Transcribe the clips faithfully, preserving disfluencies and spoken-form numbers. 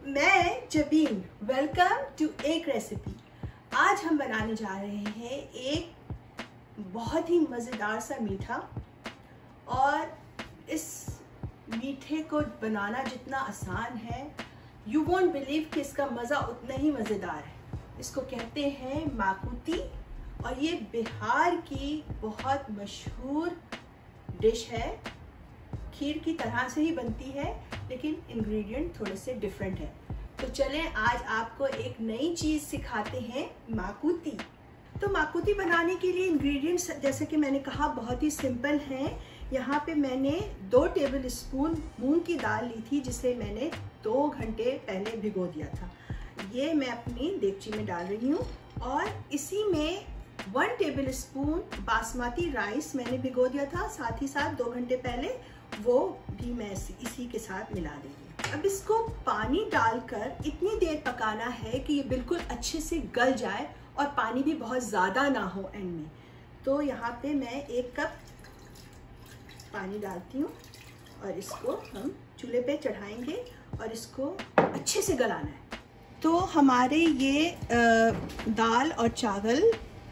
मैं Jabeen, welcome to एक recipe. आज हम बनाने जा रहे हैं एक बहुत ही मज़ेदार सा मीठा, और इस मीठे को बनाना जितना आसान है, यू वोंट बिलीव कि इसका मज़ा उतना ही मज़ेदार है। इसको कहते हैं माकुती, और ये बिहार की बहुत मशहूर डिश है। खीर की तरह से ही बनती है, लेकिन इंग्रेडिएंट थोड़े से डिफरेंट है। तो चलें आज आपको एक नई चीज़ सिखाते हैं, माकुती। तो माकुती बनाने के लिए इंग्रेडिएंट्स जैसे कि मैंने कहा बहुत ही सिंपल हैं। यहाँ पे मैंने दो टेबल स्पून मूंग की दाल ली थी, जिसे मैंने दो घंटे पहले भिगो दिया था। ये मैं अपनी देगची में डाल रही हूँ, और इसी में one tablespoon basmati rice मैंने भिगो दिया था, साथ ही साथ दो घंटे पहले, वो भी मैं इसी के साथ मिला देंगे। अब इसको पानी डालकर इतनी देर पकाना है कि ये बिल्कुल अच्छे से गल जाए और पानी भी बहुत ज़्यादा ना हो एंड में। तो यहाँ पे मैं एक कप पानी डालती हूँ, और इसको हम चूल्हे पे चढ़ाएंगे और इसको अच्छे से गलाना है। तो हमारे ये आ, दाल और चावल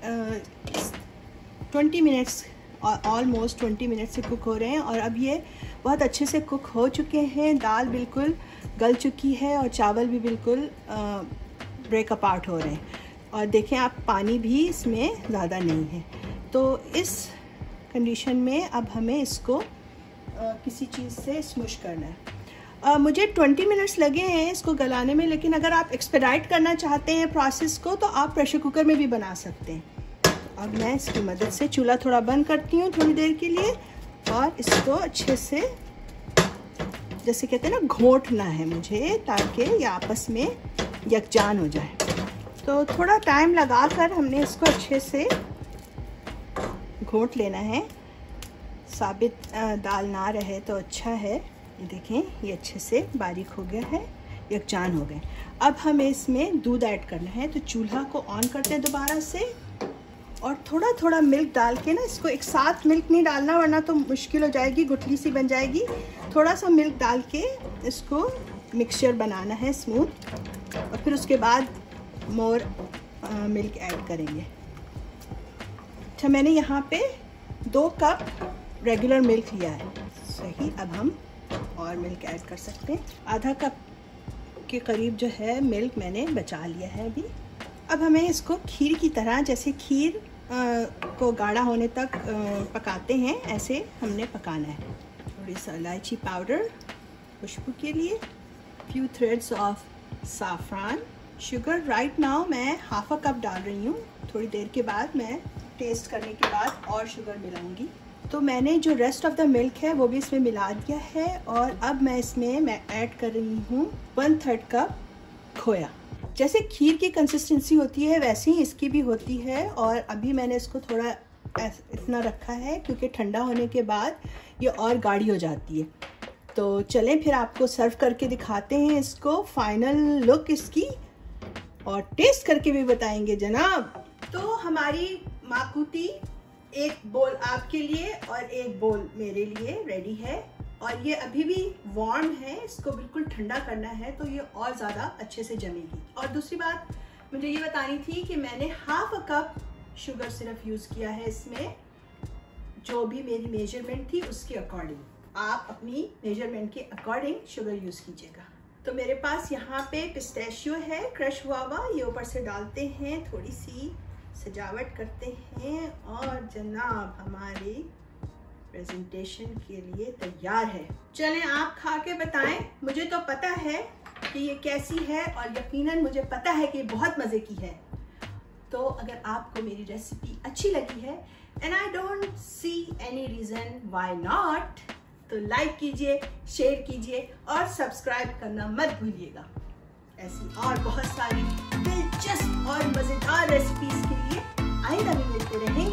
twenty minutes almost twenty minute से कुक हो रहे हैं, और अब ये बहुत अच्छे से कुक हो चुके हैं। दाल बिल्कुल गल चुकी है और चावल भी बिल्कुल ब्रेक अपार्ट हो रहे हैं, और देखें आप पानी भी इसमें ज़्यादा नहीं है। तो इस कंडीशन में अब हमें इसको आ, किसी चीज़ से स्मुश करना है। आ, मुझे ट्वेंटी मिनट्स लगे हैं इसको गलाने में, लेकिन अगर आप एक्सपेडाइट करना चाहते हैं प्रोसेस को, तो आप प्रेशर कुकर में भी बना सकते हैं। अब मैं इसकी मदद से चूल्हा थोड़ा बंद करती हूँ थोड़ी देर के लिए, और इसको अच्छे से, जैसे कहते हैं ना, घोटना है मुझे, ताकि ये आपस में यकजान हो जाए। तो थोड़ा टाइम लगाकर हमने इसको अच्छे से घोट लेना है। साबित दाल ना रहे तो अच्छा है। ये देखें, ये अच्छे से बारीक हो गया है, यकजान हो गए। अब हमें इसमें दूध ऐड करना है, तो चूल्हा को ऑन करते हैं दोबारा से, और थोड़ा थोड़ा मिल्क डाल के ना, इसको एक साथ मिल्क नहीं डालना वरना तो मुश्किल हो जाएगी, गुठली सी बन जाएगी। थोड़ा सा मिल्क डाल के इसको मिक्सचर बनाना है स्मूथ, और फिर उसके बाद मोर मिल्क ऐड करेंगे। अच्छा, मैंने यहाँ पे दो कप रेगुलर मिल्क लिया है, सही। अब हम और मिल्क ऐड कर सकते हैं। आधा कप के करीब जो है मिल्क मैंने बचा लिया है अभी। अब हमें इसको खीर की तरह, जैसे खीर आ, को गाढ़ा होने तक आ, पकाते हैं, ऐसे हमने पकाना है। थोड़ी सा इलायची पाउडर खुशबू के लिए, few threads of saffron, sugar right now मैं हाफ अ कप डाल रही हूँ। थोड़ी देर के बाद मैं टेस्ट करने के बाद और शुगर मिलाऊंगी। तो मैंने जो रेस्ट ऑफ द मिल्क है वो भी इसमें मिला दिया है, और अब मैं इसमें मैं ऐड कर रही हूँ वन थर्ड कप खोया। जैसे खीर की कंसिस्टेंसी होती है वैसे ही इसकी भी होती है, और अभी मैंने इसको थोड़ा इतना रखा है क्योंकि ठंडा होने के बाद ये और गाढ़ी हो जाती है। तो चलें फिर आपको सर्व करके दिखाते हैं इसको, फाइनल लुक इसकी, और टेस्ट करके भी बताएंगे जनाब। तो हमारी माकुती एक बोल आपके लिए और एक बोल मेरे लिए रेडी है, और ये अभी भी वार्म है। इसको बिल्कुल ठंडा करना है तो ये और ज़्यादा अच्छे से जमेगी। और दूसरी बात मुझे ये बतानी थी कि मैंने half a cup sugar syrup use किया है इसमें, जो भी मेरी मेजरमेंट थी उसके अकॉर्डिंग। आप अपनी मेजरमेंट के अकॉर्डिंग शुगर यूज़ कीजिएगा। तो मेरे पास यहाँ पे पिस्ताशियो है, क्रश हुआ हुआ, ये ऊपर से डालते हैं, थोड़ी सी सजावट करते हैं, और जनाब हमारी प्रेजेंटेशन के लिए तैयार है। चलें आप खा के बताएं। मुझे तो पता है कि ये कैसी है, और यकीनन मुझे पता है कि बहुत मज़े की है। तो अगर आपको मेरी रेसिपी अच्छी लगी है, and I don't see any reason why not, तो लाइक कीजिए, शेयर कीजिए, और सब्सक्राइब करना मत भूलिएगा। ऐसी और बहुत सारी दिलचस्प और मज़ेदार रेसिपीज़ के लिए आइंदा भी मिलते रहेंगे।